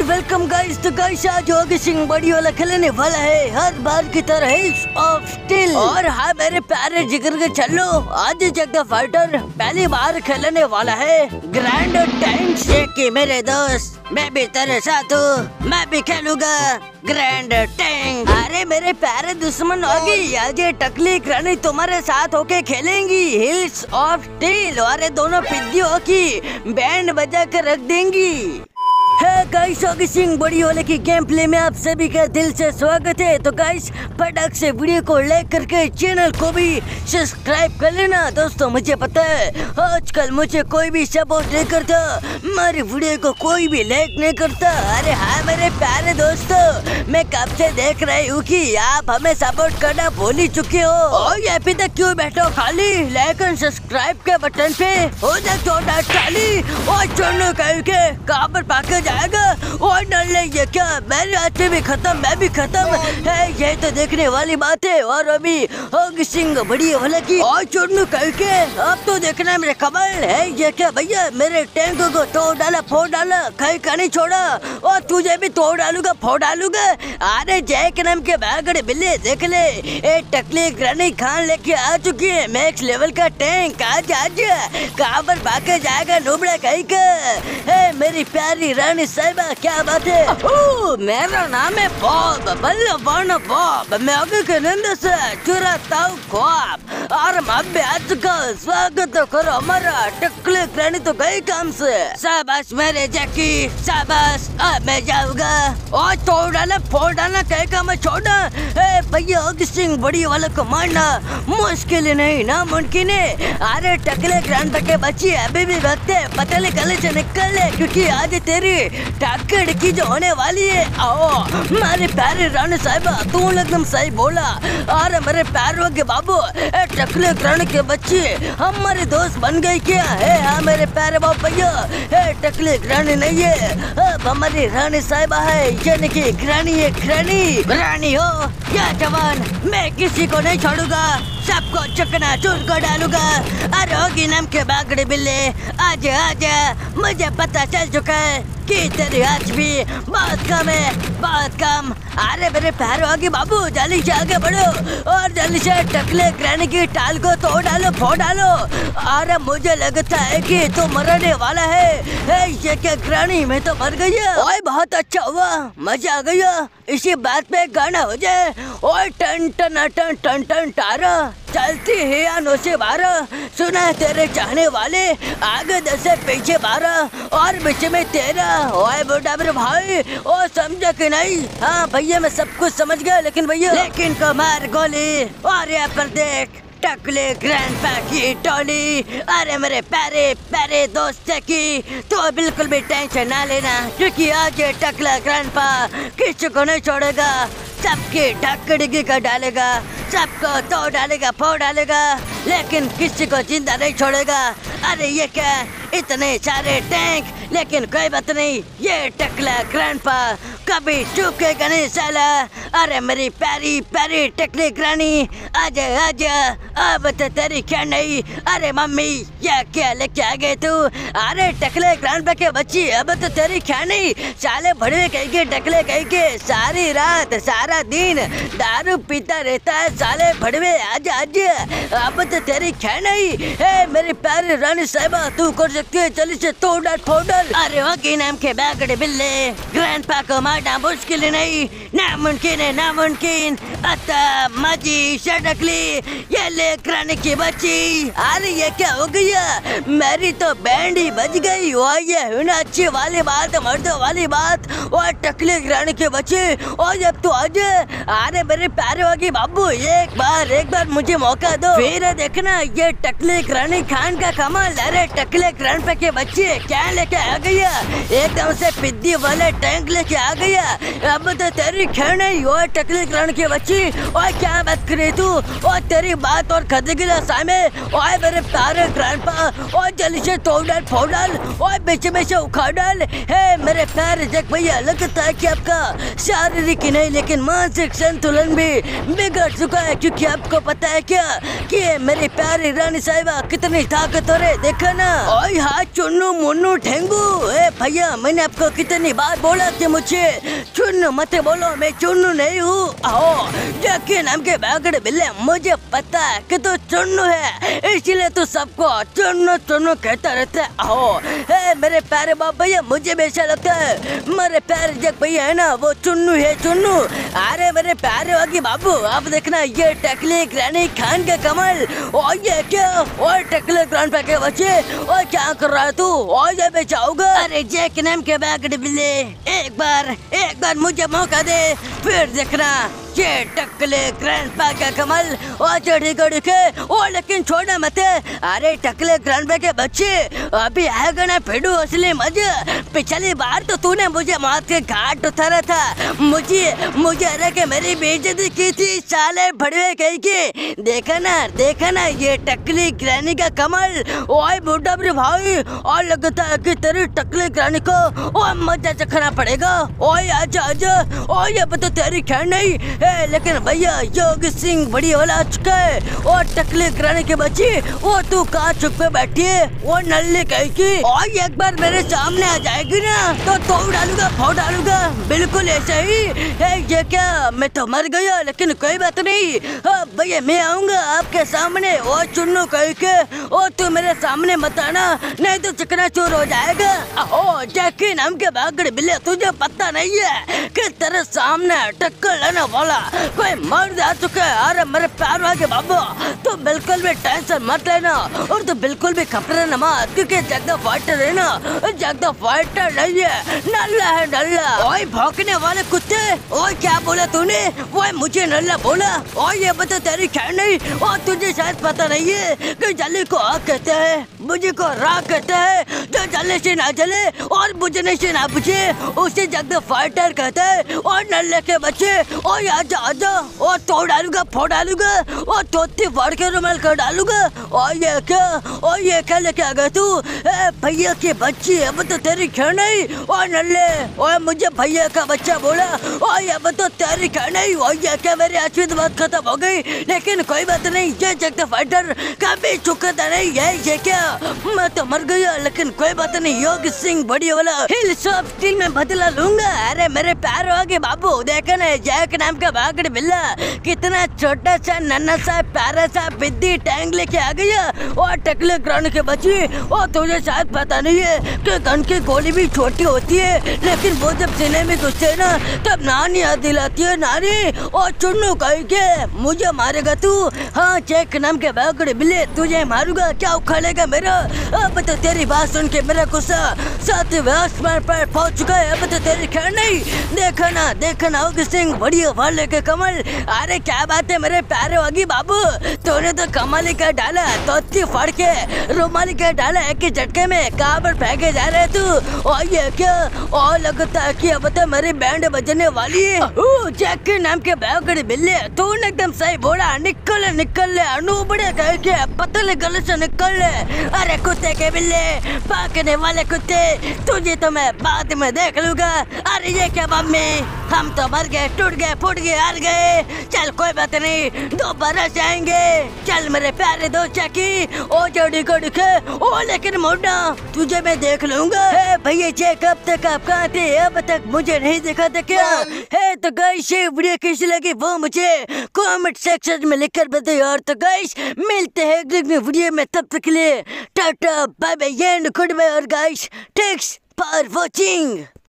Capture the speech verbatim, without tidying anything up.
Welcome guys. तो guys आज होगी सिंह बड़ी वाला खेलने वाला है हर बार की तरह हिल्स ऑफ स्टील। और हाँ मेरे प्यारे जिगर के चलो, आज जगह फाइटर पहली बार खेलने वाला है ग्रैंड टैंक्स। कि मेरे दोस्त मैं भी तेरे साथ हूँ, मैं भी खेलूंगा ग्रैंड टैंक। अरे मेरे प्यारे दुश्मन होगी, आज ये टकली रानी तुम्हारे साथ होके खेलेंगी हिल्स ऑफ स्टील। और दोनों पिद्दियों की बैंड बजा कर रख देंगी। है गाइस होगी सिंह बड़ी वाले की गेम प्ले में आप सभी का दिल से स्वागत है। तो गाइस फटाक से वीडियो को लाइक करके चैनल को भी सब्सक्राइब कर लेना। दोस्तों मुझे पता है आजकल मुझे कोई भी सपोर्ट नहीं करता, मेरी वीडियो को कोई भी लाइक नहीं करता। अरे हाँ मेरे प्यारे दोस्तों, मैं कब से देख रही हूँ कि आप हमें सपोर्ट करना भूल ही चुके हो। और ये अभी तक क्यों बैठो खाली, लाइक एंड सब्सक्राइब के बटन पे हो जाए छोटा चाली और चुनने करके कहाँ पर पाके जाएगा। और डर ले ये क्या, मेरे हाथ भी खत्म, मैं भी खत्म है, ये तो देखने वाली बात है। और अभी होगी सिंह बड़ी वाला की और चुनू करके अब तो देखना मेरे कमल है। ये क्या भैया, मेरे टैंक को तोड़ डाला फोड़ डाला, कहीं का नहीं छोड़ा, और तुझे भी तोड़ डालूंगा फोड़ डालूंगा। अरे जय के नाम के बागड़े बिल्ले देख ले, एक टकली रानी खान लेके आ चुकी है मैक्स लेवल का टैंक। आज आज कहाँ पर भागे जाएगा नुबड़ा कहीं का है मेरी प्यारी रानी साहिबा। क्या बात है, ओ, मेरा नाम है बॉब बल्लभ बॉब, मैं आगे के नंद से चुराता हूँ ख्वाब। और अब आज का स्वागत करो हमारा टकले रानी तो गई काम से। शाबाश मेरे जैकी शाबाश, अब मैं जाऊंगा और तोड़ डाला फोड़ डाला कहीं का मैं छोड़ा। भैया होगी सिंह बड़ी वाले को मारना मुश्किल नहीं ना मुमकिन है। अरे टकले ग्रैंड के बच्ची अभी भी भगते पतले गले से निकल ले, क्योंकि आज तेरी टक्कर की जो होने वाली है। आओ मेरे प्यारे रानी साहिबा, तू एकदम सही बोला। अरे मेरे प्यारों के बाबू टकले ग्रैंड के बच्चे हमारे दोस्त बन गई क्या है। हाँ मेरे प्यारे बाबू भैया, टकले ग्रैंड नहीं है, अब हमारी रानी साहिबा है, यानी कि ग्रानी है। ग्रानी रानी हो या जवान, मैं किसी को नहीं छोड़ूंगा, सबको चकना चूर कर डालूंगा। अरे होगी नाम के बागड़े बिल्ले आज आज मुझे पता चल चुका है कि तेरी आज भी बहुत कम है, बहुत कम। अरे मेरे प्यारे होगी बाबू, जल्दी से आगे बढ़ो और जल्दी से टकले ग्रैनी की टाल को तोड़ डालो फोड़ डालो। अरे मुझे लगता है कि तू मरने वाला है। ए, ये क्या ग्रैनी, मैं तो मर गई है। ओए बहुत अच्छा हुआ, मजा आ गया, इसी बात पे गाना हो जाए। ओए टन टन टन टन टन टारा चलती है आनो से बारह, सुना है तेरे चाहने वाले आगे दस से पीछे बारह और बीच में तेरा। ओए बेटा मेरे भाई, ओ समझा कि नहीं। हाँ भैया मैं सब कुछ समझ गया, लेकिन भैया लेकिन को मार गोली। और यहाँ पर देख टकले ग्रैंडपा की टोली। अरे मेरे प्यारे प्यारे दोस्त की तो बिल्कुल भी टेंशन ना लेना, क्योंकि आज ये टकला ग्रैंडपा किसी को नहीं छोड़ेगा, सबकी ढक्कड़ी कर डालेगा, सबको तोड़ डालेगा फोड़ डालेगा, लेकिन किसी को जिंदा नहीं छोड़ेगा। अरे ये क्या इतने सारे टैंक, लेकिन कोई बात नहीं, ये टकला ग्रैंडपा कभी चूकेगा नहीं साला। अरे मेरी प्यारी प्यारी टकली ग्रानी आजा आजा, अब तो तेरी क्या नहीं। अरे मम्मी ये क्या लेके आ गए तू। अरे टकले ग्रैंडपा के बच्ची, अब तो तेरी क्या नहीं। साले भड़वे कहीं के टकले कहीं के सारी रात सारा दिन दारू पीता रहता है साले भड़वे। आजा आजा, अब तो तेरी क्या नहीं है मेरी प्यारी रानी साहिबा, तू कर सकती है, चली से तोड़ डाल फोड़ डाल। अरे होगी नाम के बागड़े बिल्ले ग्रैंडपा को मारना मुश्किल नहीं, नामुमकिन है नामुमकिन। अतः मजी शटकली ये ले कराने की बच्ची। अरे ये क्या हो गया, मेरी तो बैंड ही बज गई। वो ये अच्छी वाली बात, मर्दों वाली बात, और टकली कराने के बच्चे। और जब तू आज अरे मेरे प्यारे होगी बाबू, एक बार एक बार मुझे मौका दो, फिर देखना ये टकली रानी खान का कमाल। अरे टकले ग्रैंडपा के बच्चे क्या लेके आ गया, एकदम से पिद्दी वाले टैंक लेके आ गई। भैया, अब तो तेरी खैर नहीं। और टकली ग्रांड की बच्ची, और क्या बात करे तू, और तेरी बात और खद गिला सामे, और मेरे प्यारे ग्रैंडपा, और जल्दी से तोड़ डाल फोड़ डाल, और बीच में से उखाड़ डाल। है मेरे प्यारे जग भैया, लगता है कि आपका शारीरिक ही नहीं लेकिन मानसिक संतुलन भी बिगड़ चुका है, क्योंकि आपको पता है क्या कि मेरी प्यारी रानी साहिबा कितनी ताकतवर है, देखा ना। और हाँ चुन्नू मुन्नू ठेंगू, ए भैया मैंने आपको कितनी बार बोला कि मुझे चुन्नू मत बोलो, मैं चुन्नू नहीं हूँ। आओ जैकी नाम के बागड़ बिल्ले, मुझे पता है कि तू चुन्नू है, इसलिए तू सबको चुन्नू चुन्नू कहता रहता है। आओ ए मेरे प्यारे बाप भैया, मुझे भी ऐसा लगता है मेरे प्यारे जग भैया है ना वो चुन्नू है, चुन्नू। अरे मेरे प्यारे वागी बाबू, आप देखना ये टकली ग्रैनी खान के कमल, और ये क्या, और टकली ग्रैंड पे के बच्चे, और क्या कर रहा है तू, और ये बेचाओगा। अरे जैक नाम के बागड़ बिल्ले, एक बार एक बार मुझे मौका दे, फिर देखना ये टकले ग्रैंडपा का कमल, और चढ़ी गढ़ी के, और लेकिन छोड़ना मत। अरे टकले ग्रैंडपा के बच्चे, अभी आएगा ना फिडू असली मजा। पिछली बार तो तूने मुझे मौत के घाट उतारा था, मुझे मुझे अरे के मेरी बेइज्जती की थी साले भड़वे कहीं की। देखा ना देखा ना ये टकली ग्रैनी का कमल, ओए बूढ़ा भाई, और लगता है कि तेरी टकली ग्रैनी को और मजा चखना पड़ेगा। ओए आजा आजा, और ये बता तेरी खैर नहीं है, लेकिन भैया योग सिंह बड़ी वाला आ चुका है, और टकली ग्रैनी के बच्ची वो तू कहाँ चुप पे बैठी है, वो नल्ले कहीं की, और एक बार मेरे सामने आ जाएगी ना तो तोड़ डालूंगा फोड़ डालूंगा, बिल्कुल ऐसा ही है। ये क्या, मैं तो मर गया, लेकिन कोई बात नहीं। हाँ भैया मैं आऊंगा आपके सामने, और चुन्नू कहीं के, और तू मेरे सामने मत आना, नहीं तो चिकना चोर हो जाएगा। ओ जैकी नाम के बागड़ बिल्ले, तुझे पता नहीं है कि तेरे सामने टक्कर लेने वाला कोई मर्द आ चुका है। अरे मेरे प्यार वाले बाबू, तू बिल्कुल भी टेंशन मत लेना, और तू बिल्कुल भी घबराना मत, क्योंकि जगदा फाइटर है ना, जगदा फाइटर नहीं है, नल्ला है नल्ला। ओए भौंकने वाले कुत्ते, ओए क्या बोला तूने, ओए मुझे नल्ला बोला, और ये बता तेरी खैर नहीं, और तुझे शायद पता नहीं है कि जले को आग कहते हैं, मुझे को राख कहते हैं, जो जले से ना जले और बुझने से ना बुझे उसे जगदा फाइटर कहते हैं। और नल्ले के बच्चे, और आजा आजा, और तोड़ डालूंगा फोड़ डालूंगा, और तोती फाड़ के रुमाल कर डालूंगा। और ये क्या, और ये क्या लेके आ गया तू, भैया की बच्ची, अब तो तेरी खैर नहीं। और नल्ले, और मुझे भैया का बच्चा बोला, और ये अब तो तेरी खैर नहीं। और ये क्या, मेरी आश्वित बात खत्म हो गई, लेकिन कोई बात नहीं, ये जगदा फाइटर कभी चुकता नहीं है। ये क्या, मैं तो मर गया, लेकिन कोई बात नहीं, योग सिंह बड़ी वाला हिल्स ऑफ स्टील में बदला लूंगा। अरे मेरे प्यार वाले बाबू, देखा ना जैक नाम का बागड़ बिल्ला कितना छोटा सा नन्हा सा प्यारा सा बिद्दी टैंक लेके आ गया, और टकले ग्राउंड के बच्ची, और तुझे शायद पता नहीं है कि गन की गोली भी छोटी होती है, लेकिन वो जब सीने में घुसते है ना तब नानी याद दिलाती है, नानी। और चुन्नू कहीं के, मुझे मारेगा तू, हाँ जैक नाम के बागड़ बिल्ले तुझे मारूंगा, क्या उखाड़ेगा मेरा। अब तो तेरी बात सुन के मेरा गुस्सा सातवें आसमान पर पहुंच चुका है, अब तो तेरी खैर नहीं। देखा ना देखा ना योग सिंह बड़ी वाले के कमल, अरे क्या बात है मेरे प्यारे वागी बाबू, तूने तो कमल ही कर डाला, तोती फाड़ के रुमाली कर डाला, एक ही झटके में कहाँ पर फेंके जा रहे तू। और ये क्या, और लगता है कि अब तो मेरी बैंड बजने वाली है। जैकी नाम के बागड़ बिल्ले, तूने एकदम सही बोला, निकल निकल ले अनूबड़े कह के पतले गले से निकल ले। अरे कुत्ते के बिल्ले, पाकने वाले कुत्ते, तुझे तो मैं बाद में देख लूंगा। अरे ये क्या मम्मी, हम तो मर गए, टूट गए, फूट गए, हार गए, चल कोई बात नहीं, दोबारा जाएंगे, चल मेरे प्यारे दो चकी, ओ जोड़ी को दिखे, ओ लेकिन मुन्ना तुझे मैं देख लूंगा। है भैया जे कब तक आप कहाँ थे, अब तक मुझे नहीं दिखा था क्या है। तो गाइस ये वीडियो कैसी लगी वो मुझे कमेंट सेक्शन में लिखकर बताइए, और तो गाइस मिलते हैं अगली वीडियो में, तब तक के लिए टाटा bye bye and good bye. और गाइस थैंक्स फॉर वॉचिंग।